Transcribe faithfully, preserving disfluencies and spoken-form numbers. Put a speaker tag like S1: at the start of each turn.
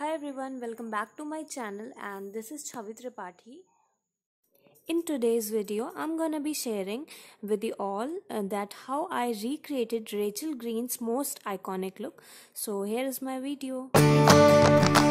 S1: Hi everyone, welcome back to my channel and this is Chhavitripathi. In today's video, I'm gonna be sharing with you all uh, that how I recreated Rachel Green's most iconic look. So here is my video.